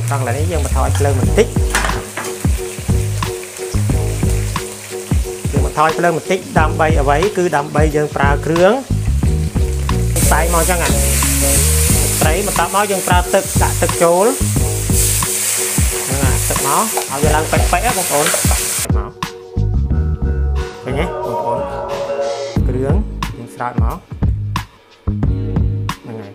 trong là đấy dương mà thôi lên mình tích dương mà thôi lên mình tích đam bay ở vậy cứ đam bay dương pra krướng tay màu chẳng hạn đấy mà tao nói dương pra tự đã tự chối tự máuเอาจะลังแปะๆบางคนmáuไปnhéบางคนเครื่องยังสลัดmáuยังไง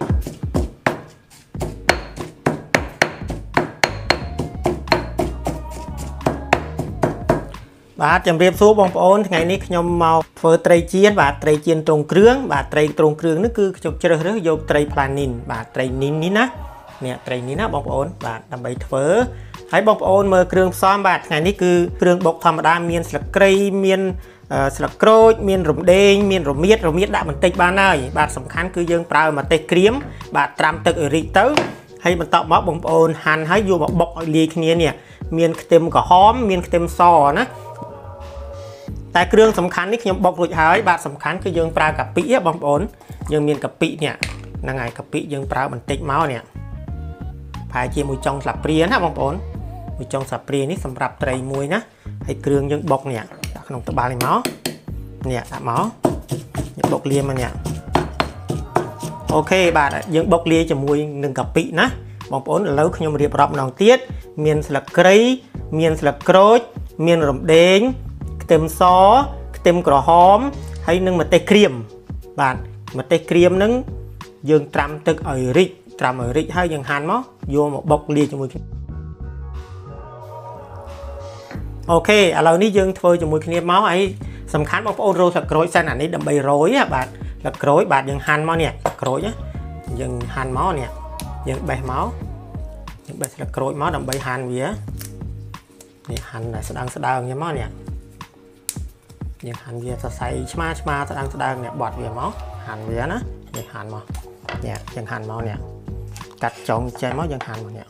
បាទជំរាបសួរបងប្អូនថ្ងៃនេះខ្ញុំមកធ្វើត្រីចៀនបាទត្រីចៀនត្រង់គ្រឿងបាទត្រីត្រង់គ្រឿងនេះគឺខ្ញុំជ្រើសរើសយកត្រីផ្លានីនបាទត្រីនីននេះណានេះត្រីនេះណាបងប្អូនបាទដើម្បីធ្វើហើយបងប្អូនមើលគ្រឿងផ្សំបាទថ្ងៃនេះគឺគ្រឿងបុកធម្មតាមានស្លឹកគ្រៃមានស្លឹកក្រូចមានរំដេងមានរមៀតដាក់បន្តិចបានហើយបាទសំខាន់គឺយើងប្រើម្ទេសក្រៀមបាទត្រាំទឹកឲ្យរីកទៅហើយបន្តមកបងប្អូនហាន់ហើយយកមកបុកឲ្យលាយគ្នានេះមានខ្ទឹមក្រហមមានខ្ទឹមសណាតែគ្រឿងសំខាន់នេះខ្ញុំបុករួចហើយបាទសំខាន់គឺយើងប្រើកាពិបងប្អូនយើងមានកាពិនេះហ្នឹងហើយកាពិយើងប្រើបន្តិចមកនេះប្រហែលជាមួយចុងស្លាបព្រាណាបងប្អូនមួយចុងស្លាបព្រានេះសម្រាប់ត្រីមួយណាហើយគ្រឿងយើងបុកនេះដាក់ក្នុងត្បាល់នេះមកនេះដាក់មកយើងបុកលាយមកនេះអូខេបាទយើងបុកលាយជាមួយនឹងកាពិណាបងប្អូនឥឡូវខ្ញុំរៀបរាប់ម្ដងទៀតមានស្លឹកគ្រៃមានស្លឹកក្រូចមានរំដេងខ្ទឹមសខ្ទឹមក្រហមហើយនិងម្ទេសក្រៀមបាទម្ទេសក្រៀមហ្នឹងយើងត្រាំទឹកឲ្យរីកត្រាំឲ្យរីកហើយយើងហាន់មកយកមកបុកលាយជាមួយគ្នាអូខេឥឡូវនេះយើងធ្វើជាមួយគ្នាមកហើយសំខាន់បងប្អូនរោយស្លឹកក្រូចសិនអានេះដើម្បីរោយបាទស្លឹកក្រូចបាទយើងហាន់មកនេះក្រូចយើងហាន់មកនេះយើងបេះមកយើងបេះស្លឹកក្រូចមកដើម្បីហាន់វានេះហាន់ស្ដើងយ៉ាងមកនេះយើងហាន់វាសរសៃឆ្មាស្ដើងនេះបត់វាមកហាន់វាណាយើងហាន់មកនេះយើងហាន់មកនេះកាត់ចុងចេញមកយើងហាន់មកនេះ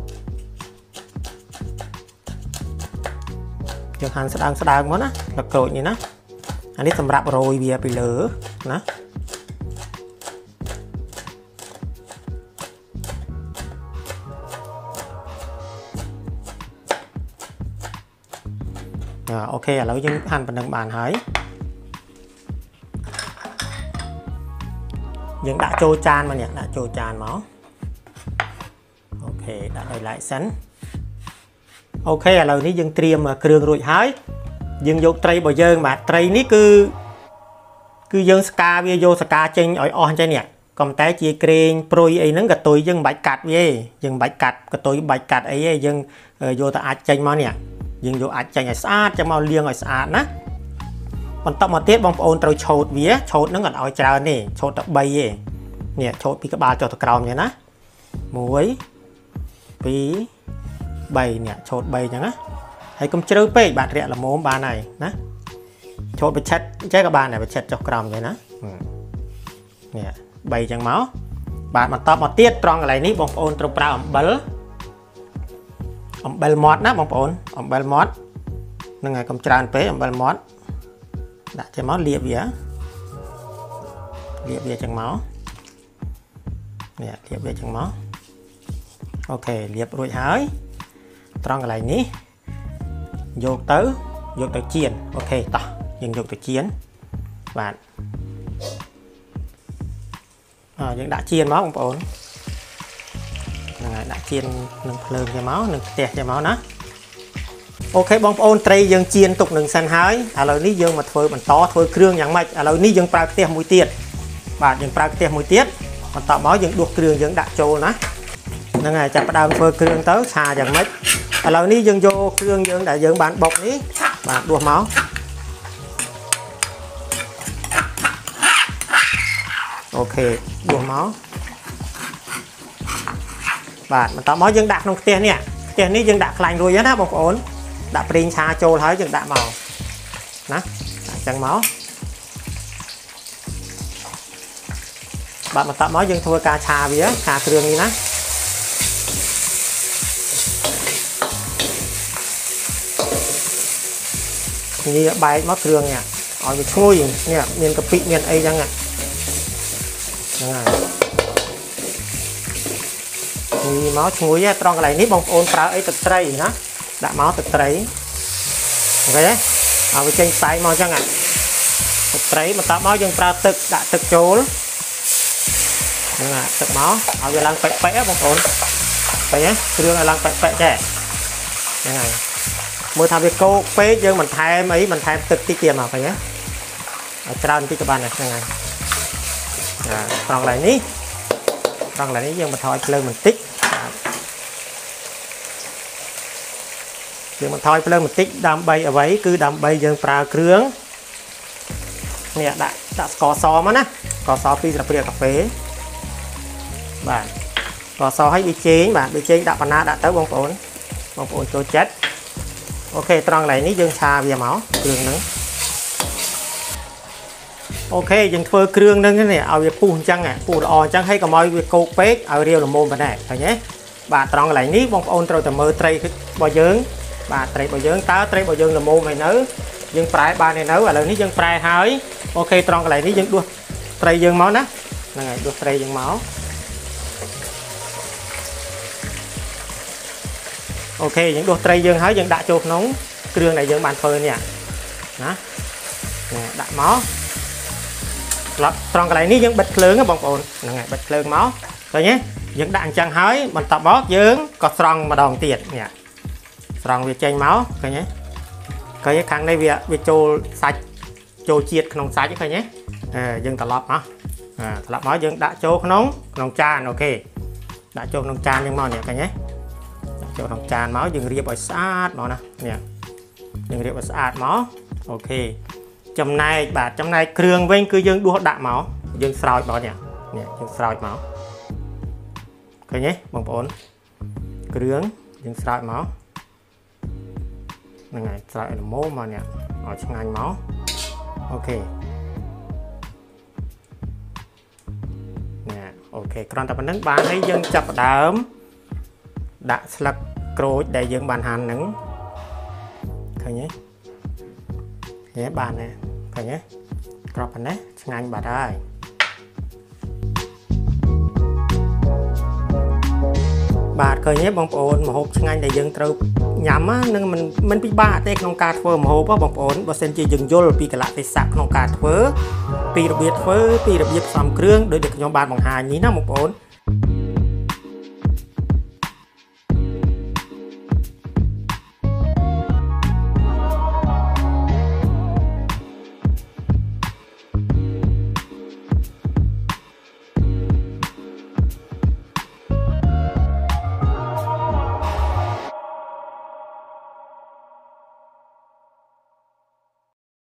យើងហាន់ស្ដើងមកណាស្លឹកក្រូចនេះណាអានេះសម្រាប់រោយវាពីលើណាអូខេឥឡូវយើងហាន់ប៉ុណ្ណឹងបានហើយយើងដាក់ចូលចានមកនេះដាក់ចូលចានមកអូខេដាក់ឲ្យឡែកសិនអូខេឥឡូវនេះយើងត្រៀមគ្រឿងរួចហើយយើងយកត្រីរបស់យើងបាទត្រីនេះគឺយើងស្ការវាយកស្ការចេញឲ្យអស់អញ្ចឹងនេះក៏តែជាក្រែងព្រុយអីហ្នឹងកតុយយើងមិនបាច់កាត់វាទេយើងមិនបាច់កាត់កតុយបាច់កាត់អីទេយើងយកទៅអាចចេញមកនេះយើងយកអាចចេញឲ្យស្អាតចាំមកលាងឲ្យស្អាតណាបន្តមកទៀតបងប្អូនត្រូវឆូតវាឆូតហ្នឹងអត់ឲ្យច្រើនទេឆូតតែ3ទេនេះឆូតពីក្បាលចុះទៅក្រោមអញ្ចឹងណា1 2 3នេះឆូត3អញ្ចឹងណាហើយកុំជ្រៅពេកបាទរាក់ល្មមបានហើយណាឆូតបិឆិតអញ្ចឹងក៏បានដែរបិឆិតចុះក្រោមអញ្ចឹងណានេះ3អញ្ចឹងមកបាទបន្តមកទៀតត្រង់កន្លែងនេះបងប្អូនត្រូវប្រើអំបិលមាត់ណាបងប្អូនអំបិលមាត់ហ្នឹងហើយកុំច្រើនពេកអំបិលមាត់ដាក់ចេញមកលាបវាអញ្ចឹងមកនេះលាបវាអញ្ចឹងមកអូខេលាបរួចហើយត្រង់កន្លែងនេះយកទៅចៀនអូខេតោះយើងយកទៅចៀនបាទយើងដាក់ចៀនមកបងប្អូនហ្នឹងហើយដាក់ចៀននឹងភ្លើងចេញមកនឹងខ្ទះចេញមកណាអូខេបងប្អូនត្រីយើងចៀនទុកនឹងសិនហើយឥឡូវនេះយើងមកធ្វើបន្តធ្វើគ្រឿងយ៉ាងម៉េចឥឡូវនេះយើងប្រើខ្ទះមួយទៀតបាទយើងប្រើខ្ទះមួយទៀតបន្តមកយើងដួសគ្រឿងយើងដាក់ចូលណាហ្នឹងហើយចាប់ផ្ដើមធ្វើគ្រឿងទៅឆាយ៉ាងម៉េចឥឡូវនេះយើងយកគ្រឿងយើងដែលយើងបានបុកនេះបាទដួសមកអូខេដួសមកបាទបន្តមកយើងដាក់ក្នុងខ្ទះនេះយើងដាក់ខ្លាញ់រួចហើយណាបងប្អូនដាក់ប្រេងឆាចូលហើយយើងដាក់មកណាអញ្ចឹងមកបាទបន្តមកយើងធ្វើការឆាវាឆាគ្រឿងនេះណានេះបែកមកគ្រឿងនេះឲ្យវាឈ្ងុយនេះមានកាពិមានអីចឹងហ្នឹងហើយ ngùi máu ngùi á trong cái này ní bông ôn prao ấy thực tray nó đã máu thực tray ok đấy ở bên trên tay máu chẳng hạn thực tray mà tạo máu dân prao thực đã thực chốn nhưng mà thực máu ở bên lăng pẹ pẹ bông ôn vậy nhé đưa là lăng pẹ pẹ trẻ như này mới tham việc cô phế dân mình thay ấy mình thay thực tiết kiệm mà phải nhé ở trong cái bàn này như này còn lại ní còn lại ní dân mình thôi lên mình tích dân mình thôi lên mình tích đam bay ở vậy cứ đam bay dân prao krướng nè đã có xò mà nè có xò phi là phi cà phê bạn có xò hay bị chế bạn bị chế đã bàn đã tới bông ổn cho chết ok trong này ní dân xà về máu krướng nữa ok dân phơi krương nâng cái này ao về phun chăng à phun on chăng hay còn mọi việc cô pet ao riêu là môn bên này phải nhé bà trong lại ní bông ôn rồi từ mơ tray bao dướng bà tray bao dướng tá tray bao dướng là môn này nấu dân phải ba này nấu và lần ní dân phải hỏi ok trong lại ní dân đua tray dân máu nè này đua tray dân máu ok những đua tray dân hỏi dân đã chột nóng krương này dân bàn phơi nè đó đã máu trong cái này ní dân bật lớn á bông ồn này bật lớn máu rồi nhé dân đạn chẳng hỏi mình tập bót dưỡng có strong mà đòn tiền nè strong việc chanh máu coi nhé coi kháng đây việc trô sạch trô chiết không sạch chứ coi nhé dân tập lọp máu dân đã trô nóng chan ok đã trô nóng chan nhưng mà nè coi nhé đã trô nóng chan máu dân riêng bởi sát máu nè dân riêng bởi sát máu ok chấm này bà chấm này krương vinh cứ dương đua đạm máu dương soi bỏ nhỉ dương soi máu ok nhé bông ổn krương dương soi máu này soi là mô mà nhỉ ở trong ngành máu ok nè ok còn tập nâng bán lấy dương chập đám đã slug crôi để dương bàn hàn nứng ok nhé nhé bàn này phải nhé crop anh đấy ngay bà đây bà coi nhé bông ổn mà hộp ngay để dân trâu nhắm á nên mình bị ba tê không cà phơ mà hộp á bông ổn và sen chỉ dừng vô vì cái lại phải sạc không cà phơ vì đặc biệt phơ vì đặc biệt xóm krương để được nhóm bàn bằng hai nhí nó một ổn